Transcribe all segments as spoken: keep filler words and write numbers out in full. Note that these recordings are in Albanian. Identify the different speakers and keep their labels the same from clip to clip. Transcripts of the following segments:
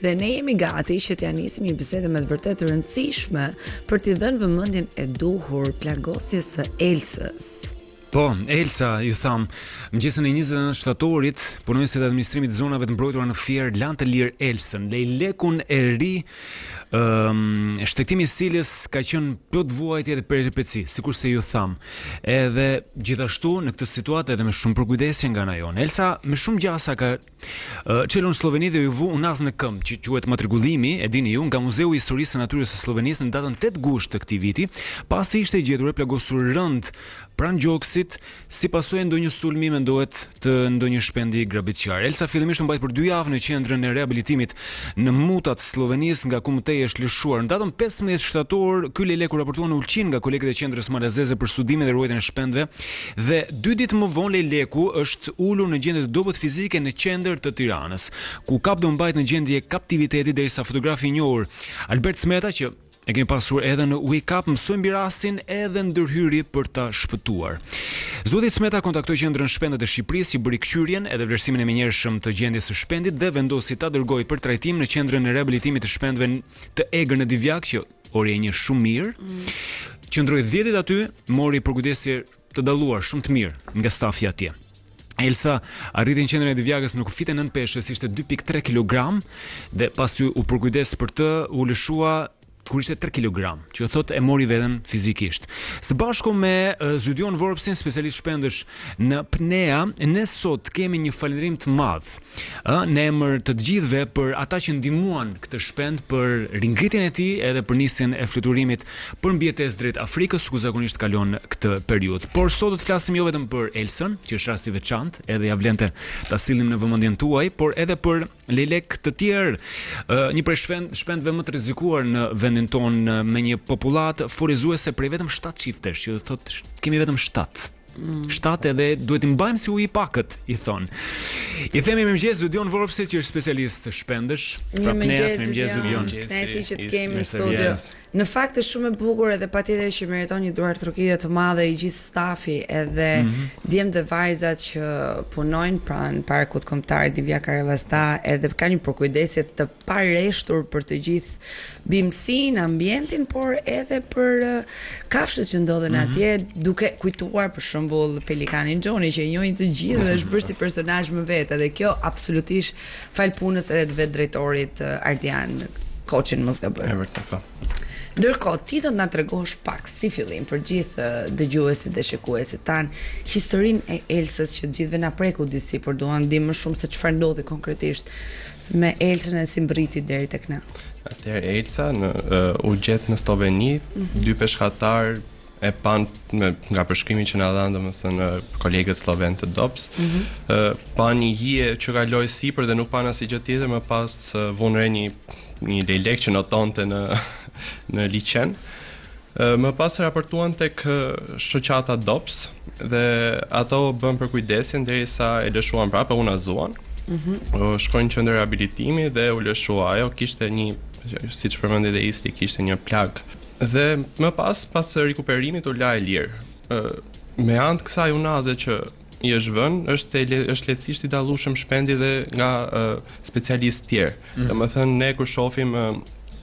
Speaker 1: Dhe ne jemi gati që t'ja nisim një bisedë me të vërtet të rëndësishme për t'i dhënë vëmendjen e duhur plagosjes së Elsës.
Speaker 2: Po, Elsa, ju tham, mëngjesën e njëzet e nëntë shtatorit, punonjësit e administrimit të zonave të mbrojtura në Fier lanë të lirë Elsën, lejlekun e ri, um, shtektimi i cilës ka qenë plot vuajtje dhe peripeci, sikur se ju tham. Edhe gjithashtu në këtë situatë edhe me shumë përkujdesje nga ana jonë. Elsa me shumë gjasa ka uh, çelur në Sloveni dhe ju vu unaz në këmbë, që quhet matrikullimi, e dini ju, nga Muzeu i Historisë së Natyrës së Slovenisë në datën tetë gusht të këtij viti, pasi ishte gjetur e plagosur rënd pranë gjoksit si pasojë ndonjë sulmi mendohet të ndonjë shpendi grabitqar. Elsa fillimisht u mbajt për dy javë në qendrën e rehabilitimit në Mutat të Slovenisë, nga ku mëtej është lëshuar. Në datën pesëmbëdhjetë shtator, ky lejlek u raportua në Ulqin nga kolegët e qendrës malazeze për studimin dhe ruajtjen e shpendëve, dhe dy ditë më vonë lejleku është ulur në gjendje të dobët fizike në qendër të Tiranës, ku kap do mbajt në gjendje kaptiviteti derisa fotografi i njohur Albert Smeta, që e kemi pasur edhe në Wake Up, mësoj mbi rastin edhe ndërhyri për ta shpëtuar. Zoti Smeta kontaktoi qendrën shpendet e Shqipërisë, i bëri kqyrjen edhe vlerësimin e menjëhershëm të gjendjes së shpendit dhe vendosi ta dërgojë për trajtim në qendrën e rehabilitimit të shpendëve të Egër në Divjak, që ori e një shumë mirë. Mm. Qëndroi dhjetë ditë aty, mori përkujdesje të dalluar shumë të mirë nga stafi atje. Elsa arriti në qendrën e Divjakës në kufit e nëntë peshës, ishte dy pikë tre kilogram dhe pasi u përkujdes për të, u lëshua kur ishte tre kilogram, që thot e mori veten fizikisht. Së bashku me uh, Zydion Vorpsin, specialist shpendësh në P N E A, ne sot kemi një falënderim të madh uh, në emër të të gjithëve për ata që ndihmuan këtë shpend për ringritjen e tij edhe për nisjen e fluturimit për mbjetesë drejt Afrikës, ku zakonisht kalon këtë periudhë. Por sot do të flasim jo vetëm për Elsën, që është rast i veçantë, edhe ja vlente ta sillim në vëmendjen tuaj, por edhe për lejlek të tjerë, uh, një prej shpendëve më të rrezikuar në vendin tonë, me një popullat furizuese prej vetëm shtatë çiftesh, që thotë kemi vetëm shtatë. Mm. Shtatë edhe duhet i mbajmë si ujë i pakët, i thon. I themi mirëmëngjes Zydion Vorpsit, që është specialist shpendësh.
Speaker 1: Mirëmëngjes Zydion. Kënaqësi që të kemi në studio. Në fakt është shumë e bukur edhe patjetër që meriton një duartrokitje të madhe i gjithë stafi, edhe mm-hmm. djemt dhe vajzat që punojnë pranë parkut kombëtar Divjak Arvasta, edhe ka një përkujdesje të pareshtur për të gjithë bimësinë, ambientin, por edhe për uh, kafshët që ndodhen mm-hmm. atje, duke kujtuar për shembull pelikanin Gjoni, që e njohin të gjithë dhe është bërë si personazh më vetë, dhe kjo absolutisht fal punës edhe të vetë drejtorit uh, Ardian Koçin, mos gaboj.
Speaker 3: E vërtetë po.
Speaker 1: Ndërkohë, ti do të na tregosh pak si fillim për gjithë dëgjuesit dhe shikuesit tan historinë e Elsës, që të gjithëve na preku disi, por duam të dimë më shumë se çfarë ndodhi konkretisht me Elsën e si mbriti deri tek ne.
Speaker 3: Atëherë Elsa në uh, u gjet në Sloveni, mm-hmm. dy peshkatar e pan me, nga përshkrimi që na dhanë domethënë kolegët sloven të dops, mm-hmm. uh, pan një hije që kaloi sipër dhe nuk pan asgjë tjetër, më pas uh, vonë një një lejlek që notonte në në liçen. Uh, më pas raportuan tek uh, shoqata dops dhe ato bën përkujdesjen derisa e lëshuan prapë, u nazuan. Mm-hmm. Shkojnë në qendër rehabilitimi dhe u lëshua. Ajo kishte një, siç përmendi dhe Isli, kishte një plag. Dhe më pas, pas rikuperimit u la e lirë. Uh, me anë të kësaj unaze që i është vënë, është është lehtësisht i dallueshëm shpendi dhe nga uh, specialistë tjerë. Mm. Domethënë ne kur shohim uh,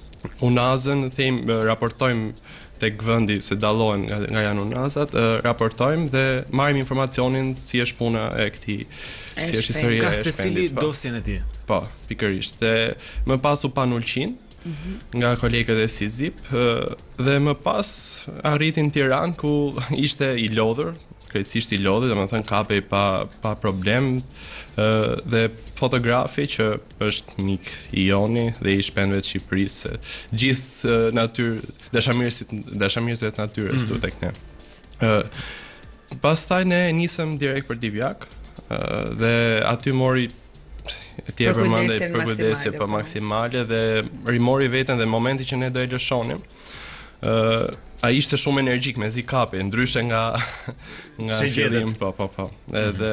Speaker 3: unazën, them uh, raportojmë tek vendi se dallohen nga, nga janë unazat, uh, raportojmë dhe marrim informacionin si është puna e këtij, si është historia e shpendit. Ka secili
Speaker 2: dosjen e tij.
Speaker 3: Po, pikërisht. Dhe më pas u pan Ulqin, mm-hmm. nga kolegët e Sizip, uh, dhe më pas arritin në Tiranë, ku ishte i lodhur, krejtësisht i lodhur, domethënë kapej pa pa problem, uh, dhe fotografi që është mik i Joni dhe i shpendëve të Shqipërisë, gjithë uh, natyrë, dashamirësit, dashamirësve të natyrës mm-hmm. tu tek ne. Uh, pastaj ne nisëm direkt për Divjak, uh, dhe aty mori e tjerë përmendej përkujdesje pa maksimale dhe rimori veten dhe momenti që ne do e lëshonim. Uh, ai ishte shumë energjik, mezi kapi, ndryshe nga nga fillim, po po po. Edhe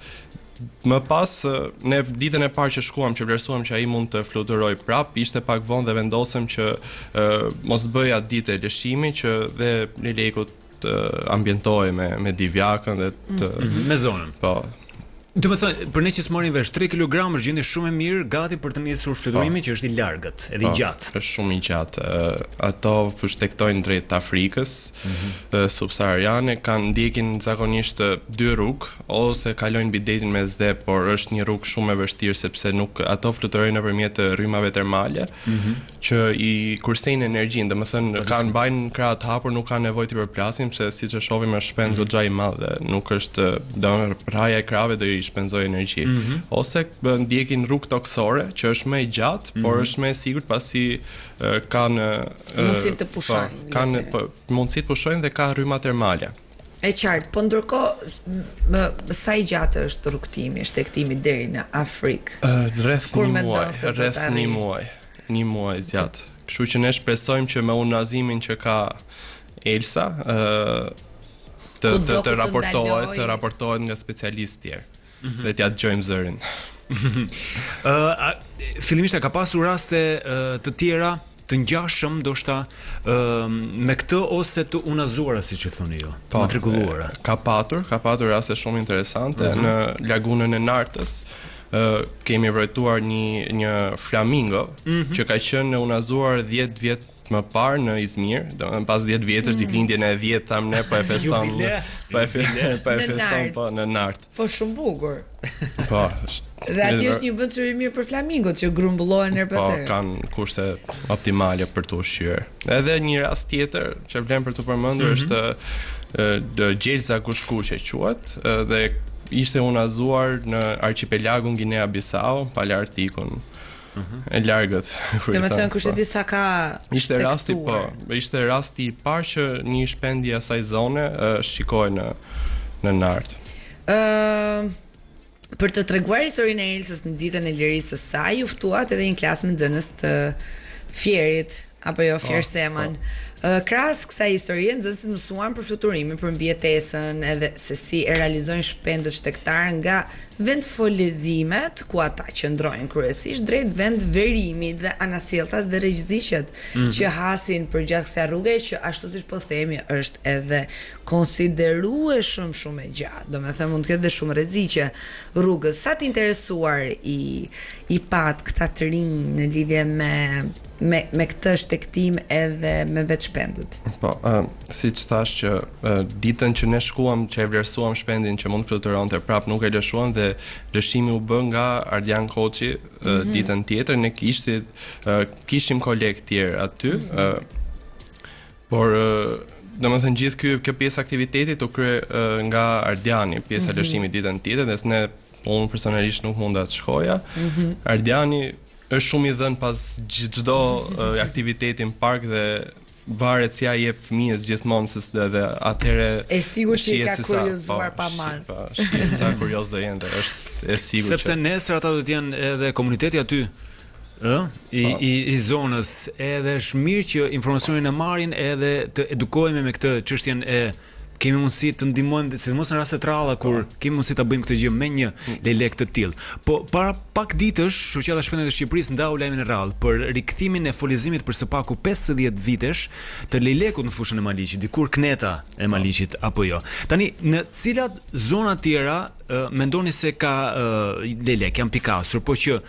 Speaker 3: më pas ne ditën e parë që shkuam, që vlerësuam që ai mund të fluturoj prap, ishte pak vonë dhe vendosëm që uh, mos bëj atë ditë e lëshimi, që dhe lejleku të ambientohej me me Divjakën dhe të
Speaker 2: mm-hmm. me zonën.
Speaker 3: Po.
Speaker 2: Do të thënë, për ne që s'marrin vesh tre kilogram është gjendje shumë e mirë, gati për të nisur fluturimin që është i largët, edhe i gjatë.
Speaker 3: Është shumë i gjatë. Uh, ato përshtektojnë drejt Afrikës mm-hmm. uh, subsahariane, kanë ndjekin zakonisht uh, dy rrugë, ose kalojnë mbi detin mesdhe, por është një rrugë shumë e vështirë sepse nuk ato fluturojnë nëpërmjet rrymave termale, mm-hmm. që i kursejnë energjinë, domethënë kanë bajnë krah të hapur, nuk kanë nevojë të përplasin, sepse siç e shohim është shpend goxha i madh, nuk është domethënë raja e krave do i shpenzoj energji. Mm-hmm. Ose ndjekin rrugë toksore, që është më e gjatë, mm-hmm. por është më e sigurt pasi uh, kanë uh,
Speaker 1: mundësi të pushojnë.
Speaker 3: Kanë mundësi të pushojnë dhe ka rryma termale.
Speaker 1: E qartë, po ndërkohë sa i gjatë është rrugtimi, shtektimi deri në Afrikë?
Speaker 3: Uh, rreth një muaj, rreth një muaj, një muaj zgjat. Kështu që ne shpresojmë që me unazimin që ka Elsa, uh, të të, të raportohet, të raportohet nga specialistë tjerë. Mm-hmm. Dhe t'ja dëgjojmë zërin.
Speaker 2: uh, Fillimisht ka pasur raste uh, të tjera të ngjashëm, ndoshta uh, me këtë ose të unazuara, siç e thoni ju,
Speaker 3: po,
Speaker 2: matrikuluara.
Speaker 3: Ka patur, ka patur raste shumë interesante mm-hmm. në lagunën e Nartës. Uh, kemi vrojtuar një një flamingo mm-hmm. që ka qenë në unazuar dhjetë vjet më parë në Izmir, domethënë pas dhjetë vjetësh mm. ditëlindjen e dhjetë tam ne po e feston, po e feston, po e feston po në Nart.
Speaker 1: Po shumë bukur.
Speaker 3: Po.
Speaker 1: Dhe aty është një vend shumë i mirë për flamingot që grumbullohen her pas here.
Speaker 3: Po kanë kushte optimale për të ushqyer. Edhe një rast tjetër që vlen për të përmendur mm-hmm. është Gjelza Kushkuqe quhet, dhe ishte unazuar në archipelagun Guinea-Bissau, Palearktikun. Uh-huh. E largët.
Speaker 1: Dhe me thënë kushte disa ka
Speaker 3: ishte rasti po, ishte rasti i parë që një shpendje asaj zone uh, shikoi në në Nart.
Speaker 1: Ë uh, për të treguar historinë e Elsës në ditën e lirisë së saj, u ftuat edhe një klasë me nxënës të Fierit apo jo Fier Seman. Uh, krahas kësaj historie, nxënësit mësuan për fluturimin, për mbijetesën, edhe se si e realizojnë shpendët shtektar nga vendfolezimet ku ata qëndrojnë kryesisht drejt vend verimi dhe anasjelltas dhe rregjizishet mm-hmm. që hasin përgjatë kësaj rruge që ashtu siç po themi është edhe konsiderueshëm shumë e gjatë. Domethënë mund të ketë dhe shumë rreziqe rrugës. Sa të interesuar i i pat këta të rinj në lidhje me me me këtë shtektim edhe me vetë shpendët. Po,
Speaker 3: uh, siç thash që uh, ditën që ne shkuam, që e vlerësuam shpendin që mund të fluturonte, prap nuk e lëshuam dhe lëshimi u bë nga Ardian Koçi uh, mm-hmm. ditën tjetër. Ne kishit uh, kishim kolegë tjerë aty, uh, por uh, domethënë gjithë ky kjo pjesë aktivitetit u krye uh, nga Ardiani, pjesa mm-hmm. lëshimit ditën tjetër, dhe ne unë personalisht nuk munda të shkoja. Mm-hmm. Ardiani është shumë i dhënë pas çdo uh, aktiviteti në park dhe varet si ai jep fëmijës gjithmonë se dhe atëherë
Speaker 1: e sigurt që ka kuriozuar pa mas.
Speaker 3: Po, shihet sa kurioz do jenë, është e sigurt.
Speaker 2: Sepse nesër ata do të jenë edhe komuniteti aty, ë, i, i i zonës, edhe është mirë që informacionin e marrin edhe të edukohemi me këtë çështjen e kemi mundësi të ndihmojmë, sidomos në raste të rralla kur kemi mundësi ta bëjmë këtë gjë me një lelek të tillë. Po para pak ditësh, Shoqata e Shpendëve të Shqipërisë ndau lajmin e rrallë për rikthimin e folizimit për së paku pesëdhjetë vitesh të lelekut në fushën e Maliqit, dikur Kneta e Maliqit apo jo. Tani në cilat zona të tjera uh, mendoni se ka uh, lelek janë pikasur, po që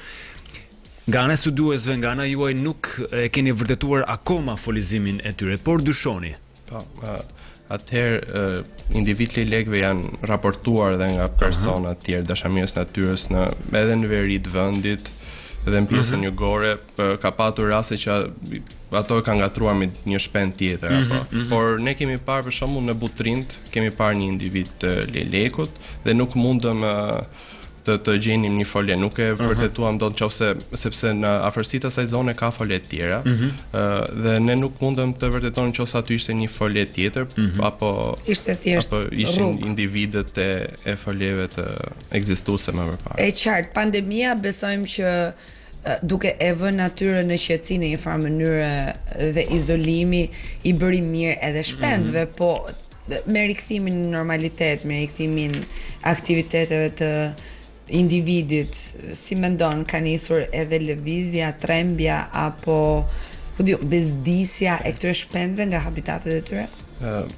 Speaker 2: nga ana e studiuesve, nga ana juaj nuk e keni vërtetuar akoma folizimin e tyre, por dyshoni.
Speaker 3: Po, uh... Atëherë, uh, individ lelekëve janë raportuar dhe nga persona të tjerë dashamirës natyrës në edhe në veri të vendit dhe në pjesën uh-huh. jugore, uh, ka patur raste që ato kanë ngatruar me një shpend tjetër uh-huh, apo. Uh-huh. Por ne kemi parë për shembull në Butrind, kemi parë një individ të lelekut dhe nuk mundëm uh, të të gjenim një fole, nuk e vërtetuam uh-huh. dot nëse sepse në afërsitë të asaj zone ka fole të tjera, uh-huh. uh, dhe ne nuk mundëm të vërtetonim nëse aty ishte një fole tjetër uh-huh. apo
Speaker 1: ishte thjesht
Speaker 3: apo ishin individët e, e foleve të ekzistuese më përpara.
Speaker 1: E qartë, pandemia besojmë që duke e vënë natyrën në qetësi në një farë mënyrë dhe izolimi i bëri mirë edhe shpendëve, mm-hmm. po me rikthimin në normalitet, me rikthimin aktiviteteve të individit, si mendon, ka nisur edhe lëvizja, trembja apo po diu bezdisja e këtyre shpendëve nga habitatet e tyre?
Speaker 3: Uh,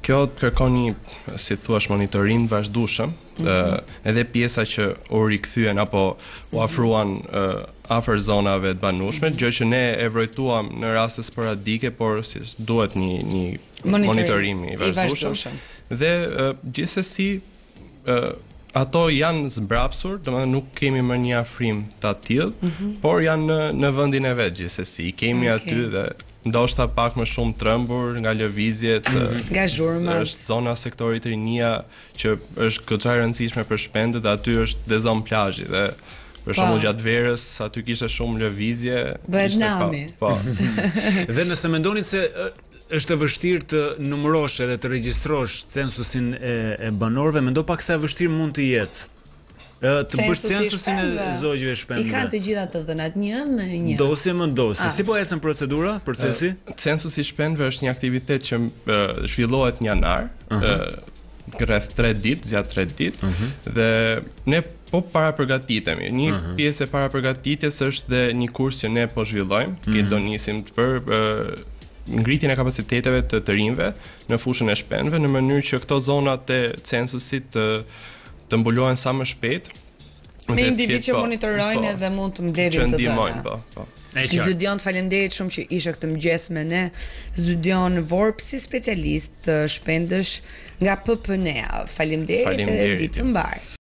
Speaker 3: Kjo kërkon një, si thua, monitorim vazhdueshëm, mm -hmm. uh, edhe pjesa që u rikthyen apo u afruan uh, afër zonave të banueshme, mm -hmm. gjë që ne e vërtetuam në raste sporadike, por si duhet një një monitorim, monitorim i vazhdueshëm. Dhe uh, gjithsesi uh, ato janë zbrapsur, domethënë nuk kemi më një afrim të tillë, mm -hmm. por janë në, në vendin e vet gjithsesi. Kemi okay. aty dhe ndoshta pak më shumë trembur nga lëvizjet,
Speaker 1: nga zhurmat.
Speaker 3: Është zona sektorit rinia që është goxha e rëndësishme për shpendët, aty është dhe zonë plazhi dhe për shembull gjatë verës aty kishte shumë lëvizje,
Speaker 1: bëhet nami.
Speaker 3: Po.
Speaker 2: Dhe nëse mendoni se është e vështirë të numërosh edhe të regjistrosh censusin e, e banorëve, mendo pak sa e vështirë mund të jetë. Të bësh censusin e zogjve shpendëve.
Speaker 1: I kanë të gjitha të dhënat një me një.
Speaker 2: Dosje më dosje. Si po ecën procedura, procesi?
Speaker 3: Uh, censusi shpendëve është një aktivitet që uh, zhvillohet në janar, uh -huh. uh, rreth tre ditë, zgjat tre ditë, uh -huh. dhe ne po para përgatitemi. Një uh -huh. pjesë e para përgatitjes është dhe një kurs që ne po zhvillojmë, uh -huh. që do nisim për uh, ngritjen e kapaciteteve të të rinjve në fushën e shpendëve në mënyrë që këto zonat e censusit të të mbulohen sa më shpejt.
Speaker 1: Me individ që monitorojnë edhe mund të mbledhin të dhëna.
Speaker 3: Po, po.
Speaker 1: Zydion, faleminderit shumë që ishe këtë mëngjes me ne. Zydion Vorp, si specialist shpendësh nga P P N E A. Faleminderit edhe ditë të mbar.